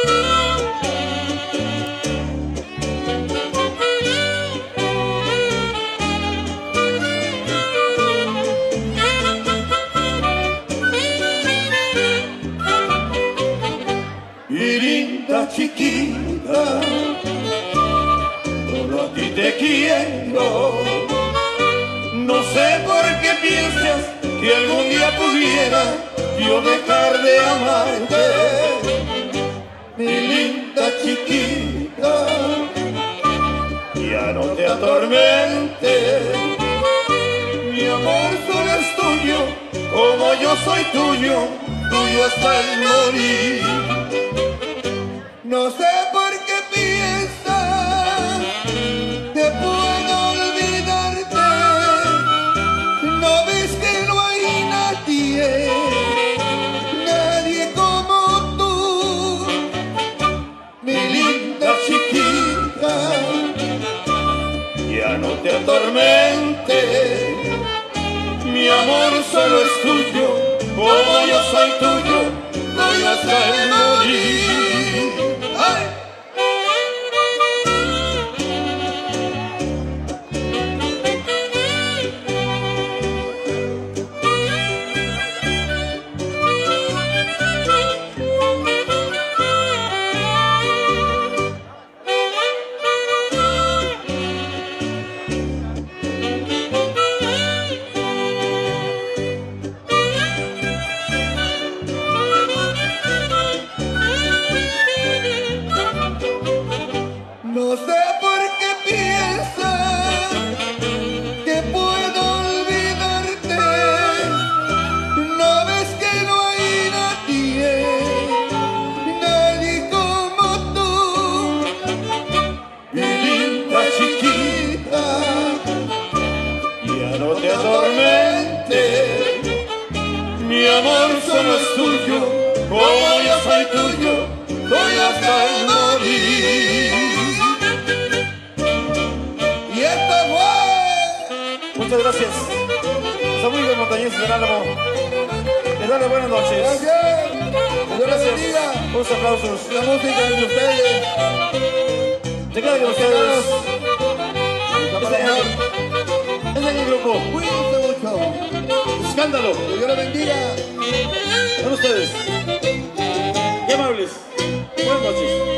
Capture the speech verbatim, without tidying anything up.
Linda chiquita, solo a ti te quiero. No sé por qué piensas que algún día pudiera yo dejar de amarte. Mi linda chiquita, ya no te atormentes. Mi amor solo es tuyo, como yo soy tuyo, tuyo hasta el morir. No sé por qué piensas que puedo olvidarte. No ves que no hay nadie, nadie como tú. Mi linda chiquita, ya no te atormentes. Mi amor solo es tuyo, como yo soy tuyo, tuyo hasta el morir. No sé por qué piensas que puedo olvidarte. No ves que no hay nadie, nadie como tú. Mi linda chiquita, ya no te atormentes. Mi amor solo es tuyo, como yo soy tuyo, tuyo hasta el morir. Muchas gracias. Son muy bien montañeses del Álamo. Les doy las buenas noches. Gracias. Gracias. Unos aplausos. La música es de ustedes. Se quedan con ustedes. Este es el grupo. Cuídense mucho. Escándalo. Que Dios los bendiga. Son ustedes. Qué amables. Buenas noches.